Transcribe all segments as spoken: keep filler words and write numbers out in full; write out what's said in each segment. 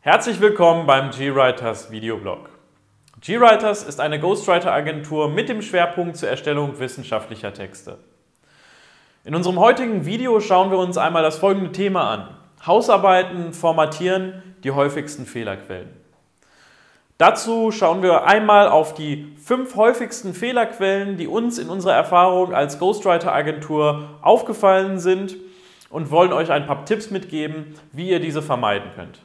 Herzlich willkommen beim GWriters Videoblog. GWriters ist eine Ghostwriter-Agentur mit dem Schwerpunkt zur Erstellung wissenschaftlicher Texte. In unserem heutigen Video schauen wir uns einmal das folgende Thema an: Hausarbeiten formatieren, die häufigsten Fehlerquellen. Dazu schauen wir einmal auf die fünf häufigsten Fehlerquellen, die uns in unserer Erfahrung als Ghostwriter-Agentur aufgefallen sind, und wollen euch ein paar Tipps mitgeben, wie ihr diese vermeiden könnt.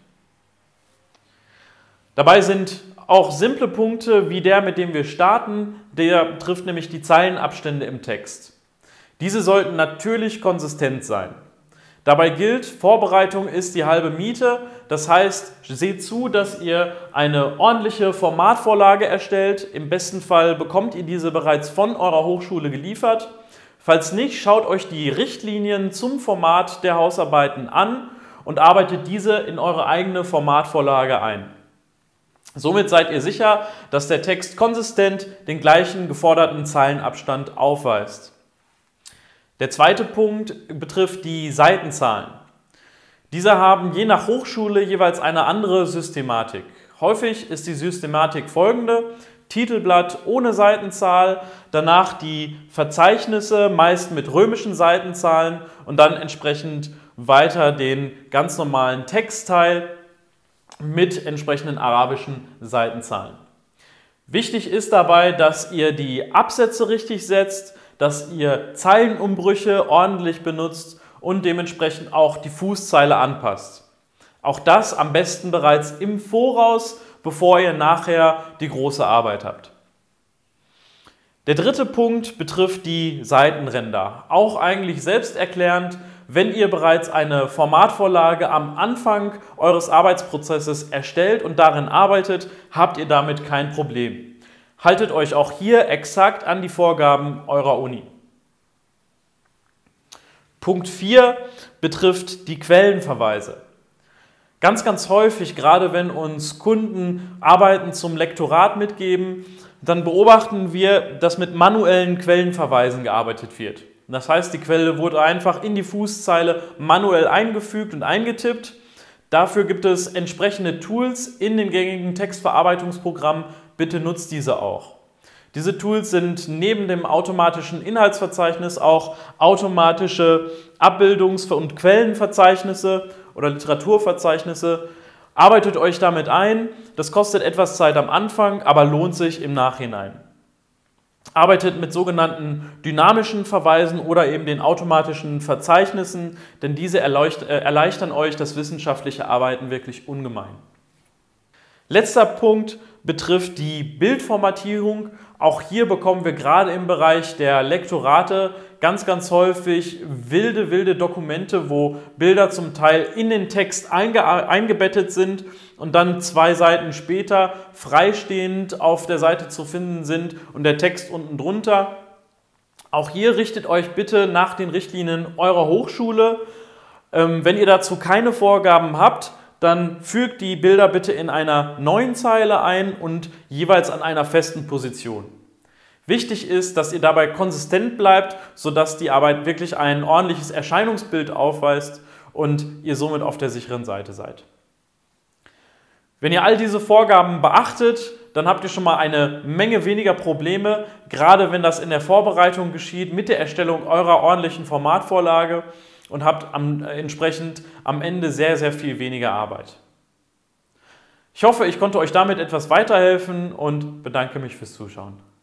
Dabei sind auch simple Punkte wie der, mit dem wir starten, der betrifft nämlich die Zeilenabstände im Text. Diese sollten natürlich konsistent sein. Dabei gilt, Vorbereitung ist die halbe Miete, das heißt, seht zu, dass ihr eine ordentliche Formatvorlage erstellt. Im besten Fall bekommt ihr diese bereits von eurer Hochschule geliefert. Falls nicht, schaut euch die Richtlinien zum Format der Hausarbeiten an und arbeitet diese in eure eigene Formatvorlage ein. Somit seid ihr sicher, dass der Text konsistent den gleichen geforderten Zeilenabstand aufweist. Der zweite Punkt betrifft die Seitenzahlen. Diese haben je nach Hochschule jeweils eine andere Systematik. Häufig ist die Systematik folgende: Titelblatt ohne Seitenzahl, danach die Verzeichnisse, meist mit römischen Seitenzahlen, und dann entsprechend weiter den ganz normalen Textteil mit entsprechenden arabischen Seitenzahlen. Wichtig ist dabei, dass ihr die Absätze richtig setzt, dass ihr Zeilenumbrüche ordentlich benutzt und dementsprechend auch die Fußzeile anpasst. Auch das am besten bereits im Voraus, bevor ihr nachher die große Arbeit habt. Der dritte Punkt betrifft die Seitenränder. Auch eigentlich selbsterklärend: Wenn ihr bereits eine Formatvorlage am Anfang eures Arbeitsprozesses erstellt und darin arbeitet, habt ihr damit kein Problem. Haltet euch auch hier exakt an die Vorgaben eurer Uni. Punkt vier betrifft die Quellenverweise. Ganz, ganz häufig, gerade wenn uns Kunden Arbeiten zum Lektorat mitgeben, dann beobachten wir, dass mit manuellen Quellenverweisen gearbeitet wird. Das heißt, die Quelle wurde einfach in die Fußzeile manuell eingefügt und eingetippt. Dafür gibt es entsprechende Tools in den gängigen Textverarbeitungsprogrammen. Bitte nutzt diese auch. Diese Tools sind neben dem automatischen Inhaltsverzeichnis auch automatische Abbildungs- und Quellenverzeichnisse oder Literaturverzeichnisse. Arbeitet euch damit ein. Das kostet etwas Zeit am Anfang, aber lohnt sich im Nachhinein. Arbeitet mit sogenannten dynamischen Verweisen oder eben den automatischen Verzeichnissen, denn diese erleichtern euch das wissenschaftliche Arbeiten wirklich ungemein. Letzter Punkt betrifft die Bildformatierung. Auch hier bekommen wir gerade im Bereich der Lektorate ganz, ganz häufig wilde, wilde Dokumente, wo Bilder zum Teil in den Text einge eingebettet sind und dann zwei Seiten später freistehend auf der Seite zu finden sind und der Text unten drunter. Auch hier richtet euch bitte nach den Richtlinien eurer Hochschule. Ähm, wenn ihr dazu keine Vorgaben habt, dann fügt die Bilder bitte in einer neuen Zeile ein und jeweils an einer festen Position. Wichtig ist, dass ihr dabei konsistent bleibt, sodass die Arbeit wirklich ein ordentliches Erscheinungsbild aufweist und ihr somit auf der sicheren Seite seid. Wenn ihr all diese Vorgaben beachtet, dann habt ihr schon mal eine Menge weniger Probleme, gerade wenn das in der Vorbereitung geschieht mit der Erstellung eurer ordentlichen Formatvorlage, und habt am, äh, entsprechend am Ende sehr, sehr viel weniger Arbeit. Ich hoffe, ich konnte euch damit etwas weiterhelfen und bedanke mich fürs Zuschauen.